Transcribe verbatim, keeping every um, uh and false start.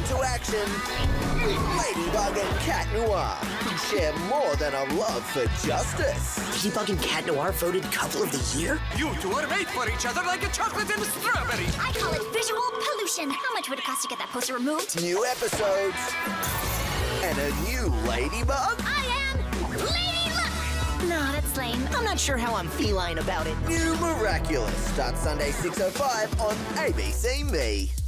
into action with Ladybug and Cat Noir, who share more than a love for justice. Ladybug and Cat Noir voted Couple of the Year? You two are made for each other like a chocolate and a strawberry. I call it visual pollution. How much would it cost to get that poster removed? New episodes and a new Ladybug. I am Ladybug! Nah, that's lame. I'm not sure how I'm feline about it. New Miraculous starts Sunday six oh five on A B C M E.